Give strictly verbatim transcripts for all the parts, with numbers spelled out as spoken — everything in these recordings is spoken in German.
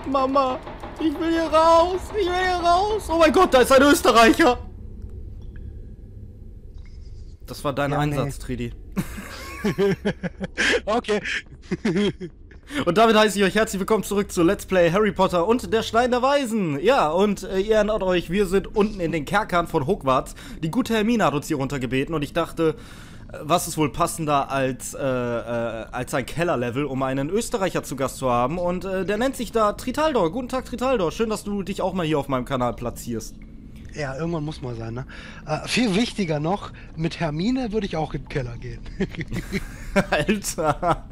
Mama, ich will hier raus. Ich will hier raus. Oh mein Gott, da ist ein Österreicher. Das war dein Ja, Einsatz, nee. Tridi. Okay. Und damit heiße ich euch herzlich willkommen zurück zu Let's Play Harry Potter und der Stein der Weisen. Ja, und äh, ihr erinnert euch, wir sind unten in den Kerkern von Hogwarts. Die gute Hermine hat uns hier runtergebeten und ich dachte, äh, was ist wohl passender als, äh, äh, als ein Kellerlevel, um einen Österreicher zu Gast zu haben. Und äh, der nennt sich da Tritaldor. Guten Tag, Tritaldor. Schön, dass du dich auch mal hier auf meinem Kanal platzierst. Ja, irgendwann muss mal sein, ne? Äh, viel wichtiger noch, mit Hermine würde ich auch in den Keller gehen. Alter.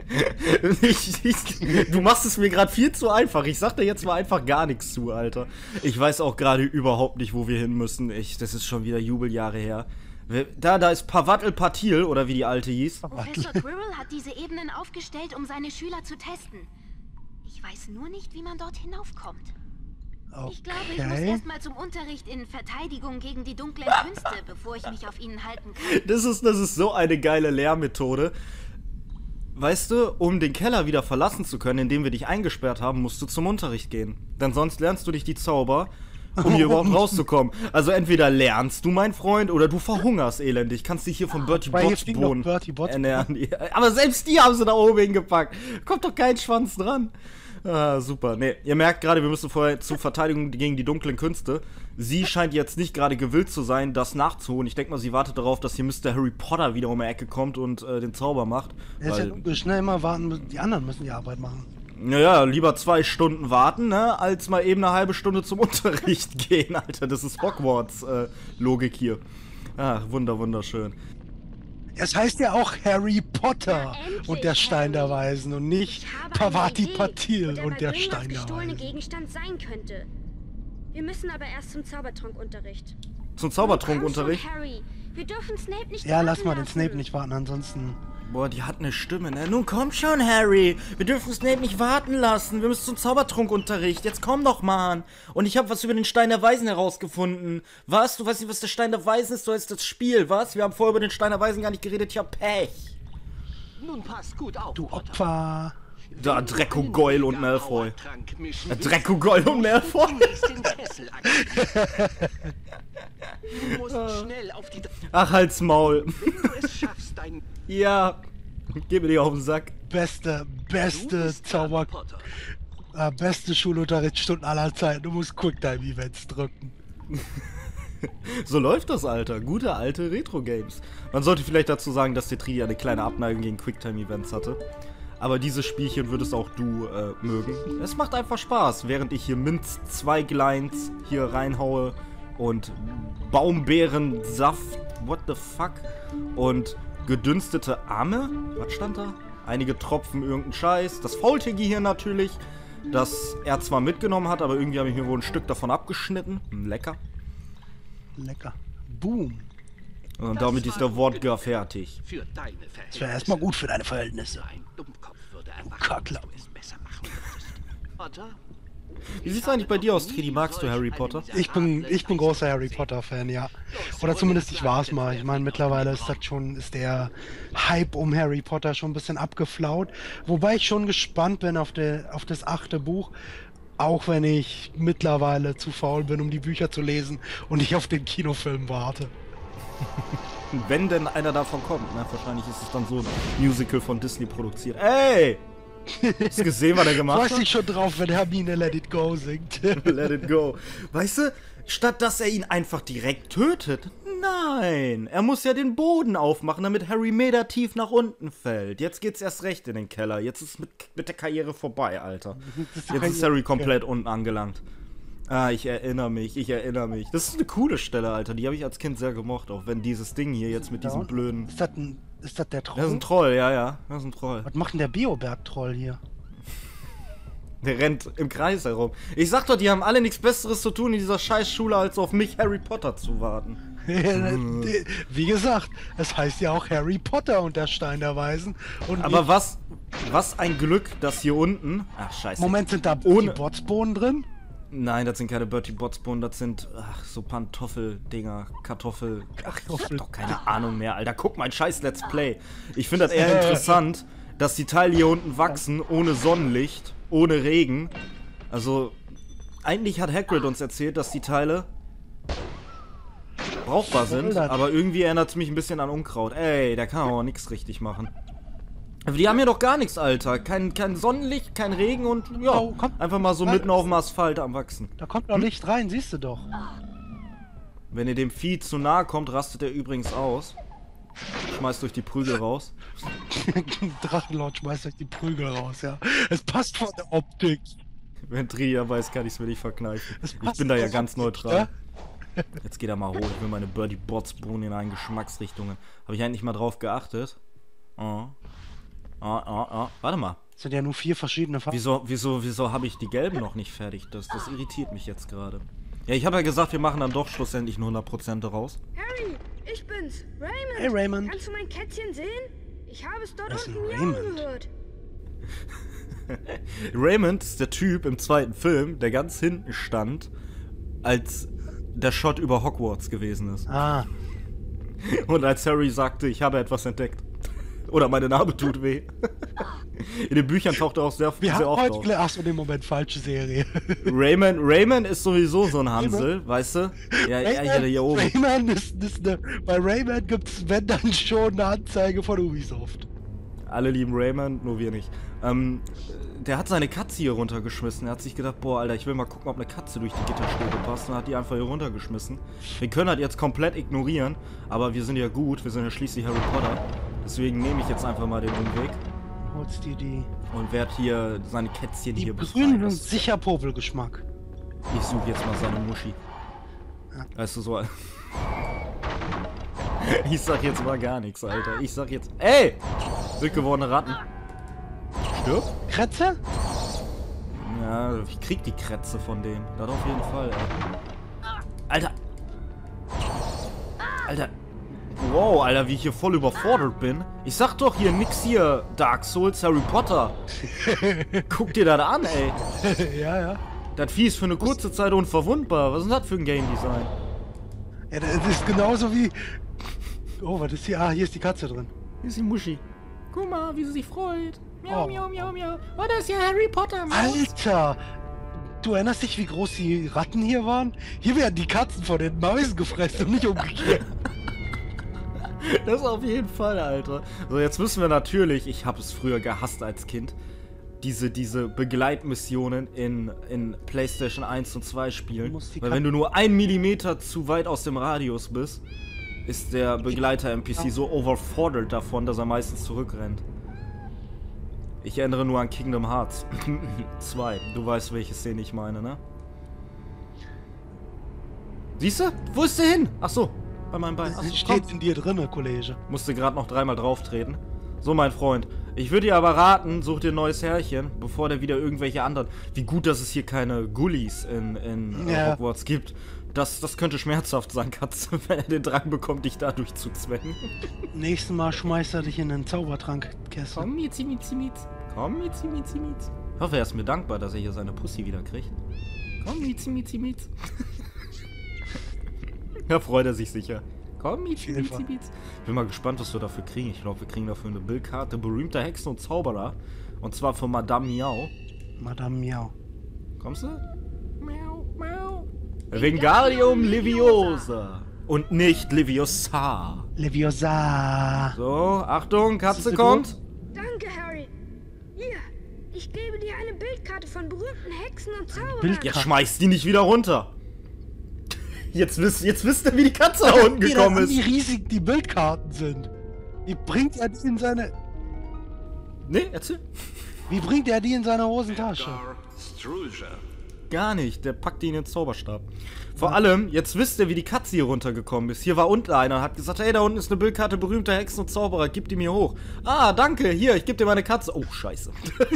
Ich, ich, du machst es mir gerade viel zu einfach. Ich sag dir jetzt mal einfach gar nichts zu, Alter. Ich weiß auch gerade überhaupt nicht, wo wir hin müssen. Ich, das ist schon wieder Jubeljahre her. Da, da ist Pavatl Patil, oder wie die alte hieß. Professor Quirrell hat diese Ebenen aufgestellt, um seine Schüler zu testen. Ich weiß nur nicht, wie man dort hinaufkommt. Okay. Ich glaube, ich muss erstmal zum Unterricht in Verteidigung gegen die dunklen Künste, bevor ich mich auf ihnen halten kann. Das ist, das ist so eine geile Lehrmethode. Weißt du, um den Keller wieder verlassen zu können, in dem wir dich eingesperrt haben, musst du zum Unterricht gehen. Denn sonst lernst du dich die Zauber, um hier überhaupt rauszukommen. Also entweder lernst du, mein Freund, oder du verhungerst elendig. Kannst dich hier von Bertie Weil hier Botts fliegen noch Bohnen Bertie Botts ernähren. Aber selbst die haben sie da oben hingepackt. Kommt doch kein Schwanz dran. Ah, super. Ne, ihr merkt gerade, wir müssen vorher zur Verteidigung gegen die dunklen Künste. Sie scheint jetzt nicht gerade gewillt zu sein, das nachzuholen. Ich denke mal, sie wartet darauf, dass hier Mister Harry Potter wieder um die Ecke kommt und äh, den Zauber macht. Er ist ja dunkel, schnell mal warten, die anderen müssen die Arbeit machen. Naja, lieber zwei Stunden warten, ne, als mal eben eine halbe Stunde zum Unterricht gehen, Alter. Das ist Hogwarts-Logik äh, hier. Ach, wunder, wunderschön. Es heißt ja auch Harry Potter Na, und der Stein der Weisen und nicht Pavatl Patil wo und der Gringotts Stein der gestohlene Weisen. Gegenstand sein könnte. Wir müssen aber erst zum Zaubertrunkunterricht. Zum Zaubertrunkunterricht? Komm schon, Harry. Wir dürfen Snape nicht Ja, warten lass mal den lassen. Snape nicht warten, ansonsten... Boah, die hat eine Stimme, ne? Nun komm schon, Harry. Wir dürfen Snape nicht warten lassen. Wir müssen zum Zaubertrunkunterricht. Jetzt komm doch, Mann. Und ich habe was über den Stein der Weisen herausgefunden. Was? Du weißt nicht, was der Stein der Weisen ist? Du heißt das Spiel, was? Wir haben vorher über den Stein der Weisen gar nicht geredet. Ich hab Pech. Nun passt gut auf, Du Potter. Opfer... Da, Draco Goyle und Malfoy. Trank mischen Äh, Draco Goyle und Malfoy. Du musst den Kessel aktivieren. Du musst schnell auf die... Ach, halt's Maul. Wenn du es schaffst, dein... Ja. Geh mir nicht auf den Sack. Beste, Du beste bist Zauber... Harry Potter. Äh, beste Schulunterrichtsstunden aller Zeiten. Du musst Quicktime-Events drücken. So läuft das, Alter. Gute alte Retro-Games. Man sollte vielleicht dazu sagen, dass der Tridi eine kleine Abneigung gegen Quicktime-Events hatte. Aber dieses Spielchen würdest auch du äh, mögen. Es macht einfach Spaß, während ich hier Minz-Zweiglines hier reinhaue und Baumbeerensaft, what the fuck, und gedünstete Arme, was stand da? Einige Tropfen irgendein Scheiß, das Faultier hier natürlich, das er zwar mitgenommen hat, aber irgendwie habe ich mir wohl ein Stück davon abgeschnitten. Lecker. Lecker. Boom. Und damit ist der Wodka fertig. Für deine Verhältnisse. Das wäre erstmal gut für deine Verhältnisse. Ein Dummkopf würde erwarten, Kackler. dass du es besser machen würdest. Potter? Wie sieht's eigentlich bei dir aus, Tridi? Magst du Harry Potter? Ich bin, ich bin großer Harry Potter-Fan, ja. Oder zumindest ich war es mal. Ich meine, mittlerweile ist das schon, ist der Hype um Harry Potter schon ein bisschen abgeflaut. Wobei ich schon gespannt bin auf, der, auf das achte Buch. Auch wenn ich mittlerweile zu faul bin, um die Bücher zu lesen und ich auf den Kinofilm warte. Wenn denn einer davon kommt, ne? Wahrscheinlich ist es dann so ein Musical von Disney produziert. Ey! Hast du gesehen, was er gemacht Freust hat? dich schon drauf, wenn Hermine Let It Go singt. Let it go. Weißt du, statt dass er ihn einfach direkt tötet, nein, er muss ja den Boden aufmachen, damit Harry Meter tief nach unten fällt. Jetzt geht's erst recht in den Keller. Jetzt ist mit, mit der Karriere vorbei, Alter. Jetzt ist Harry komplett unten angelangt. Ah, ich erinnere mich, ich erinnere mich. Das ist eine coole Stelle, Alter. Die habe ich als Kind sehr gemocht, auch wenn dieses Ding hier jetzt mit diesem blöden... Ist das, ein, ist das der Das ist Troll? ein Troll, ja, ja. Das ist ein Troll. Was macht denn der Bioberg-Troll hier? Der rennt im Kreis herum. Ich sag doch, die haben alle nichts Besseres zu tun in dieser Scheißschule, als auf mich, Harry Potter, zu warten. Wie gesagt, es heißt ja auch Harry Potter und der Stein der Weisen. Und Aber nicht- was, was ein Glück, dass hier unten... Ach, scheiße. Moment, sind da Ohne- die Botsbohnen drin? Nein, das sind keine Bertie Botts Bohnen, das sind, ach, so Pantoffeldinger, Kartoffel... Ach, ich hab doch keine Ahnung mehr, Alter. Guck, mein scheiß Let's Play. Ich finde das eher interessant, dass die Teile hier unten wachsen, ohne Sonnenlicht, ohne Regen. Also, eigentlich hat Hagrid uns erzählt, dass die Teile brauchbar sind, aber irgendwie erinnert es mich ein bisschen an Unkraut. Ey, der kann auch nichts richtig machen. Aber die haben hier doch gar nichts, Alter. Kein, kein Sonnenlicht, kein Regen und ja, Oh, komm. einfach mal so mitten auf dem Asphalt am Wachsen. Da kommt noch Licht rein, siehst du doch. Wenn ihr dem Vieh zu nahe kommt, rastet er übrigens aus. Schmeißt euch die Prügel raus. Drachenlord schmeißt euch die Prügel raus, ja. Es passt von der Optik. Wenn Tria weiß, kann ich es mir nicht verkneifen. Es Ich passt bin da ja von der ganz Optik, neutral. Jetzt geht er mal hoch. Ich will meine Birdie Bots Bohnen in allen Geschmacksrichtungen. Habe ich eigentlich mal drauf geachtet? Oh. Oh, oh, oh. Warte mal. Das sind ja nur vier verschiedene Farben. Wieso, wieso, wieso habe ich die gelben noch nicht fertig? Das, das irritiert mich jetzt gerade. Ja, ich habe ja gesagt, wir machen dann doch schlussendlich nur hundert Prozent daraus. Harry, ich bin's, Raymond. Hey, Raymond. Kannst du mein Kätzchen sehen? Ich habe es dort Das ist unten ein miauen Raymond. gehört. Raymond ist der Typ im zweiten Film, der ganz hinten stand, als der Shot über Hogwarts gewesen ist. Ah, Und als Harry sagte, ich habe etwas entdeckt. Oder meine Narbe tut weh. In den Büchern taucht er auch sehr, wir sehr haben oft heute... auf. gele- Ach so, den Moment, falsche Serie. Raymond, Raymond ist sowieso so ein Hansel, weißt du? Ja, ja, ja, hier oben. Rayman ist, ist eine... Bei Rayman gibt's, wenn dann schon, eine Anzeige von Ubisoft. Alle lieben Raymond, nur wir nicht. Ähm, der hat seine Katze hier runtergeschmissen. Er hat sich gedacht, boah, Alter, ich will mal gucken, ob eine Katze durch die Gitterstäbe passt. Und hat die einfach hier runtergeschmissen. Wir können das jetzt komplett ignorieren, aber wir sind ja gut. Wir sind ja schließlich Harry Potter. Deswegen nehme ich jetzt einfach mal den Umweg Holst dir die... und werde hier seine Kätzchen Die hier grünen befreien. sind sicher Popelgeschmack. Ich suche jetzt mal seine Muschi. Ja. Weißt du, so... Ich sag jetzt mal gar nichts, Alter. Ich sag jetzt... Ey! Wild gewordene Ratten. Stirb? Kretze? Ja, ich krieg die Krätze von dem. Das auf jeden Fall, ey. Alter! Alter! Wow, Alter, wie ich hier voll überfordert bin. Ich sag doch hier nix hier, Dark Souls, Harry Potter. Guck dir das an, ey. Ja, ja. Das Vieh ist für eine kurze Zeit unverwundbar. Was ist denn das für ein Game Design? Ja, das ist genauso wie... Oh, was ist hier? Ah, hier ist die Katze drin. Hier ist die Muschi. Guck mal, wie sie sich freut. Miau, Oh. miau, miau, miau. Oh, das ist ja Harry Potter, Mann. Alter! Du erinnerst dich, wie groß die Ratten hier waren? Hier werden die Katzen von den Mäusen gefressen und nicht umgekehrt. Das auf jeden Fall, Alter. So, jetzt müssen wir natürlich, ich habe es früher gehasst als Kind, diese, diese Begleitmissionen in, in PlayStation eins und zwei spielen. Du musst die Weil Kat- wenn du nur einen Millimeter zu weit aus dem Radius bist, ist der Begleiter-N P C so overfordert davon, dass er meistens zurückrennt. Ich erinnere nur an Kingdom Hearts zwei. Du weißt, welche Szene ich meine, ne? Siehst du? Wo ist der hin? Ach so, bei meinem Bein. Ach, Das so, steht komm. in dir drinne, Kollege. Musste gerade noch dreimal drauf treten. So, mein Freund. Ich würde dir aber raten, such dir ein neues Herrchen, bevor der wieder irgendwelche anderen... Wie gut, dass es hier keine Gullis in, in äh, Ja. Hogwarts gibt. Das, das könnte schmerzhaft sein, Katze, wenn er den Drang bekommt, dich dadurch zu zwängen. Nächstes Mal schmeißt er dich in den Zaubertrankkessel. Komm, Mietzi, Mietzi, Mietz. Komm, Mietzi, Mietzi, Mietz. Ich hoffe, er ist mir dankbar, dass er hier seine Pussy wieder kriegt. Komm, Mietzi, Mietzi, Mietz. Da freut er sich sicher. Komm, Mietzi, jeden Mietzi, Fall. Mietz. Ich bin mal gespannt, was wir dafür kriegen. Ich glaube, wir kriegen dafür eine Bildkarte berühmter Hexen und Zauberer. Und zwar von Madame Miau. Madame Miau. Kommst du? Miau, miau. Wingardium Leviosa. Und nicht Leviosa. Leviosa. So, Achtung, Katze Ist das kommt. Danke, Harry. Hier, ich gebe dir eine Bildkarte von berühmten Hexen und Zauberern. Bild- Jetzt schmeißt die nicht wieder runter. Jetzt wisst, jetzt wisst ihr, wie die Katze da unten gekommen Wie ist. riesig die Bildkarten sind. Wie bringt er die in seine... Nee, erzähl. Wie bringt er die in seine Hosentasche? Edgar Struger. Gar nicht, der packt die in den Zauberstab. Vor allem, jetzt wisst ihr, wie die Katze hier runtergekommen ist. Hier war unten einer und hat gesagt, hey, da unten ist eine Bildkarte berühmter Hexen und Zauberer, gib die mir hoch. Ah, danke, hier, ich geb dir meine Katze. Oh, scheiße.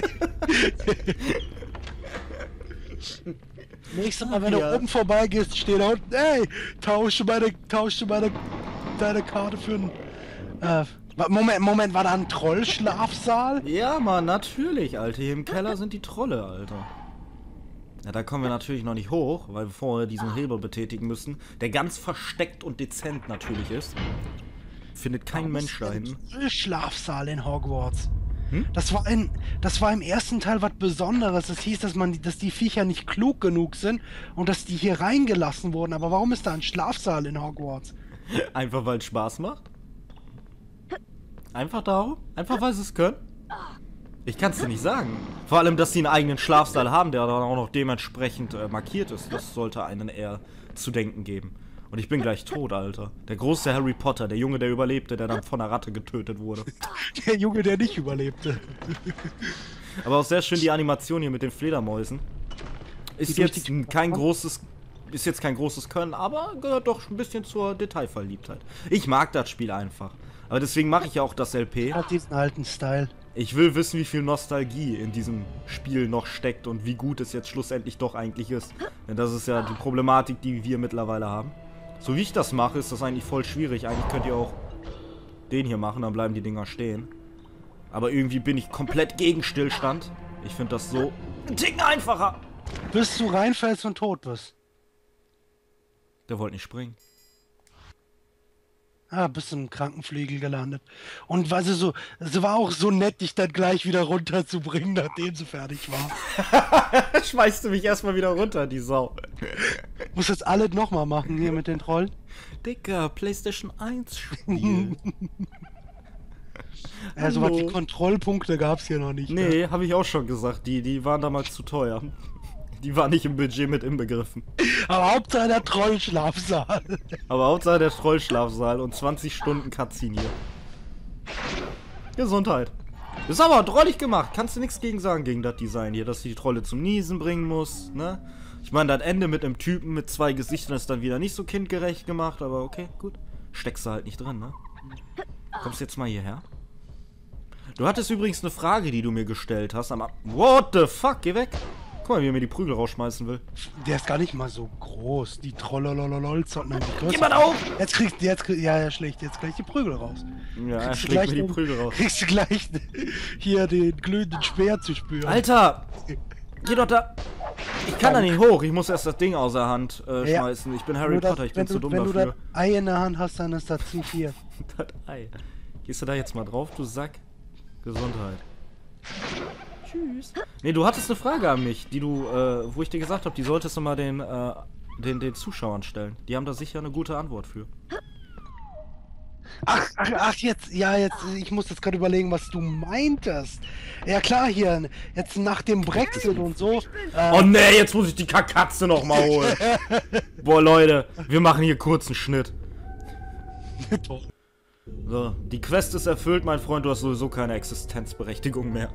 Nächstes Mal, wenn Ja. du oben vorbeigehst, steht da unten, ey, tausche meine, tausche meine, deine Karte für einen, äh, wa- Moment, Moment, war da ein Trollschlafsaal? Ja, Mann, natürlich, Alter. Hier im Keller sind die Trolle, Alter. Ja, da kommen wir natürlich noch nicht hoch, weil wir vorher diesen Hebel betätigen müssen, der ganz versteckt und dezent natürlich ist. Findet kein Mensch da hinten. Schlafsaal in Hogwarts. Hm? Das war ein, das war im ersten Teil was Besonderes. Es hieß, dass man, dass die Viecher nicht klug genug sind und dass die hier reingelassen wurden. Aber warum ist da ein Schlafsaal in Hogwarts? Einfach weil es Spaß macht? Einfach darum? Einfach weil sie es können? Ich kann es dir nicht sagen. Vor allem, dass sie einen eigenen Schlafsaal haben, der dann auch noch dementsprechend äh, markiert ist. Das sollte einen eher zu denken geben. Und ich bin gleich tot, Alter. Der große Harry Potter, der Junge, der überlebte, der dann von einer Ratte getötet wurde. Der Junge, der nicht überlebte. Aber auch sehr schön die Animation hier mit den Fledermäusen. Ist jetzt kein großes, ist jetzt kein großes Können, aber gehört doch ein bisschen zur Detailverliebtheit. Ich mag das Spiel einfach. Aber deswegen mache ich ja auch das L P. Hat diesen alten Style. Ich will wissen, wie viel Nostalgie in diesem Spiel noch steckt und wie gut es jetzt schlussendlich doch eigentlich ist. Denn das ist ja die Problematik, die wir mittlerweile haben. So wie ich das mache, ist das eigentlich voll schwierig. Eigentlich könnt ihr auch den hier machen, dann bleiben die Dinger stehen. Aber irgendwie bin ich komplett gegen Stillstand. Ich finde das so ein Ticken einfacher. Bis du reinfällst und tot bist. Der wollte nicht springen. Ah, bist im Krankenpflegel gelandet. Und weil sie so, sie war auch so nett, dich dann gleich wieder runterzubringen, nachdem sie fertig war. Schmeißt du mich erstmal wieder runter, die Sau. Muss jetzt alles nochmal machen hier mit den Trollen. Dicker, PlayStation eins Spiel. Ja, so was wie Kontrollpunkte gab's hier noch nicht. Nee, Ne? habe ich auch schon gesagt. Die, die waren damals zu teuer. Die waren nicht im Budget mit inbegriffen. Aber Hauptsache der Trollschlafsaal. Aber Hauptsache der Trollschlafsaal und zwanzig Stunden Cutscene hier. Gesundheit. Ist aber drollig gemacht. Kannst du nichts gegen sagen, gegen das Design hier, dass sie die Trolle zum Niesen bringen muss, ne? Ich meine, das Ende mit einem Typen mit zwei Gesichtern ist dann wieder nicht so kindgerecht gemacht, aber okay, gut. Steckst du halt nicht drin, ne? Kommst jetzt mal hierher? Du hattest übrigens eine Frage, die du mir gestellt hast. Am What the fuck? Geh weg. Guck mal, wie er mir die Prügel rausschmeißen will. Der ist gar nicht mal so groß. Die Trollolololol sollten eigentlich größer. Geh mal auf! Jetzt kriegst du, jetzt krieg, ja, er schlägt jetzt gleich die Prügel raus. Ja, er Kriegst du schlägt gleich mir die den- Prügel raus. Kriegst du gleich hier den glühenden Speer zu spüren. Alter! Geh doch da! Ich kann da nicht hoch. Ich muss erst das Ding aus der Hand äh, Ja. schmeißen. Ich bin Harry Nur das- Potter. Ich bin wenn zu du, dumm wenn du dafür. das Ei in der Hand hast, dann ist das zu viel. Das Ei. Gehst du da jetzt mal drauf, du Sack? Gesundheit. Tschüss. Nee, du hattest eine Frage an mich, die du, äh, wo ich dir gesagt habe, die solltest du mal den, äh, den, den Zuschauern stellen. Die haben da sicher eine gute Antwort für. Ach, ach, ach, jetzt, ja, jetzt, ich muss jetzt gerade überlegen, was du meintest. Ja klar, hier, jetzt nach dem Brexit und so. Äh, Oh nee, jetzt muss ich die Kakatze noch mal holen. Boah, Leute, wir machen hier kurz einen Schnitt. So, die Quest ist erfüllt, mein Freund, du hast sowieso keine Existenzberechtigung mehr.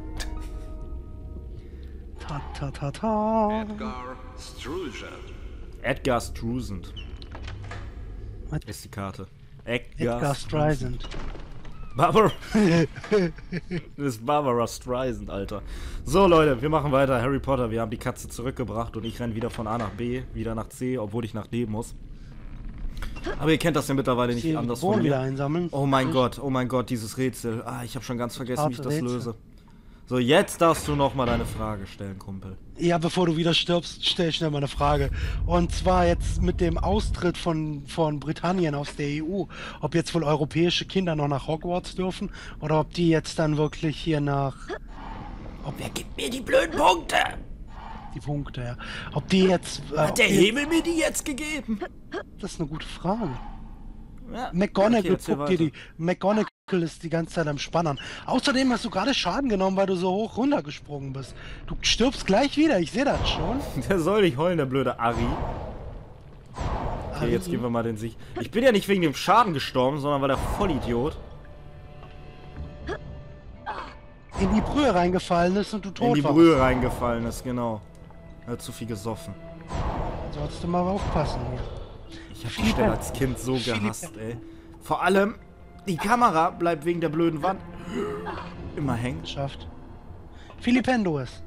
ta ta ta ta. Edgar Struzan. Edgar Struzan Was? ist die Karte. Edgar, Edgar Streisand. Barbara. Das ist Barbara Streisand, Alter. So, Leute, wir machen weiter. Harry Potter, wir haben die Katze zurückgebracht und ich renne wieder von A nach B, wieder nach C, obwohl ich nach D muss. Aber ihr kennt das ja mittlerweile nicht Die anders Bohnen von wieder mir. einsammeln. Oh mein Gott, oh mein Gott, dieses Rätsel. Ah, ich habe schon ganz vergessen, wie ich Harte das Rätsel. löse. So, jetzt darfst du noch mal deine Frage stellen, Kumpel. Ja, bevor du wieder stirbst, stell ich schnell mal eine Frage. Und zwar jetzt mit dem Austritt von, von Britannien aus der E U, ob jetzt wohl europäische Kinder noch nach Hogwarts dürfen oder ob die jetzt dann wirklich hier nach... Ob Wer gibt mir die blöden Punkte? die Punkte, ja. Ob die jetzt... Äh, Hat ob der die Himmel mir die jetzt gegeben? Jetzt, das ist eine gute Frage. Ja. McGonagall, Okay, erzähl guck dir die... weiter. McGonagall ist die ganze Zeit am Spannern. Außerdem hast du gerade Schaden genommen, weil du so hoch runtergesprungen bist. Du stirbst gleich wieder, ich sehe das schon. Der soll nicht heulen, der blöde Ari. Okay, jetzt gehen wir mal den Sieg. Ich bin ja nicht wegen dem Schaden gestorben, sondern weil der Vollidiot in die Brühe reingefallen ist und du tot in die warst. Brühe reingefallen ist, genau. Er hat zu viel gesoffen. Solltest du mal aufpassen hier. Ich hab die Stelle als Kind so gehasst, ey. Vor allem, die Kamera bleibt wegen der blöden Wand immer hängen. Geschafft. Philippendues.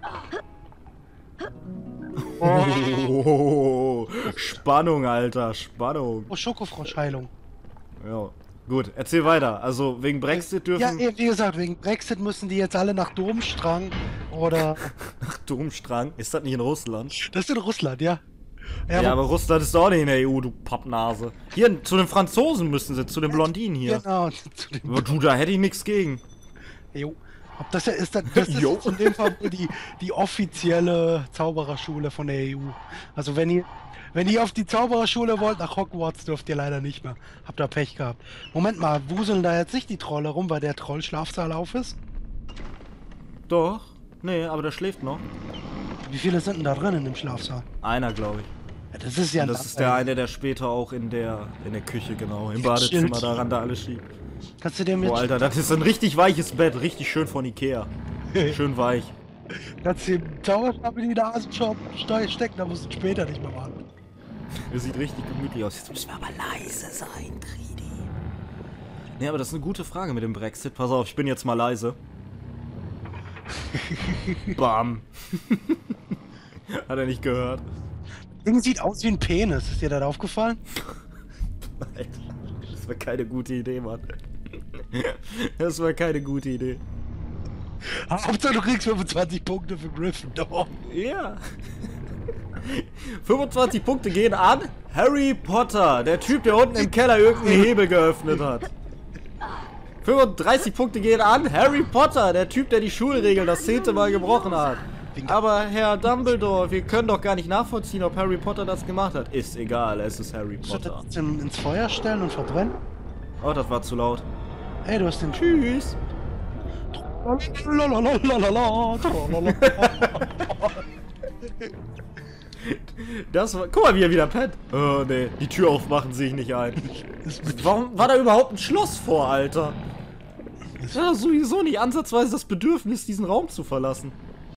Oh, Spannung, Alter, Spannung. Oh, Schokofroschheilung. Ja, gut, erzähl weiter. Also, wegen Brexit dürfen... Ja, eh, wie gesagt, wegen Brexit müssen die jetzt alle nach Domstrang oder... Ach, Domstrang. Ist das nicht in Russland? Das ist in Russland, ja. Ja, wo- aber Russland ist doch nicht in der E U, du Pappnase. Hier, zu den Franzosen müssen sie, zu den Blondinen hier. Genau, zu dem... Aber du, da hätte ich nichts gegen. Jo. Ob das ja ist, das, das ist Jo. jetzt in dem Fall die, die offizielle Zaubererschule von der E U. Also wenn ihr, wenn ihr auf die Zaubererschule wollt, nach Hogwarts dürft ihr leider nicht mehr. Habt ihr Pech gehabt. Moment mal, wuseln da jetzt nicht die Trolle rum, weil der Trollschlafsaal auf ist? Doch. Nee, aber der schläft noch. Wie viele sind denn da drin in dem Schlafsaal? Einer, glaube ich. Ja, das ist ja Und das ist der eine, der später auch in der in der Küche, genau, im Badezimmer daran da alles schiebt. Kannst du dem Oh, jetzt Alter, das ist ein richtig weiches Bett, richtig schön von Ikea. Schön weich. kannst du dem Zauberstab in die Nase stecken, da musst du später nicht mehr warten. Das sieht richtig gemütlich aus. Jetzt müssen wir aber leise sein, Tridi. Nee, aber das ist eine gute Frage mit dem Brexit. Pass auf, ich bin jetzt mal leise. Bam. Hat er nicht gehört. Das Ding sieht aus wie ein Penis. Ist dir das aufgefallen? Alter, das war keine gute Idee, Mann. Das war keine gute Idee. Hauptsache du kriegst fünfundzwanzig Punkte für Gryffindor. Ja. fünfundzwanzig Punkte gehen an Harry Potter, der Typ, der unten im Keller irgendeinen Hebel geöffnet hat. fünfunddreißig Punkte gehen an Harry Potter, der Typ, der die Schulregeln das zehnte Mal gebrochen hat. Aber Herr Dumbledore, wir können doch gar nicht nachvollziehen, ob Harry Potter das gemacht hat. Ist egal, es ist Harry Soll Potter. das ins Feuer stellen und verbrennen? Oh, das war zu laut. Ey, du hast den Tschüss. Das war. Guck mal, wie er wieder pennt. Oh, nee. Die Tür aufmachen sehe ich nicht ein. Warum war da überhaupt ein Schloss vor, Alter? Ich hatte sowieso nicht ansatzweise das Bedürfnis, diesen Raum zu verlassen.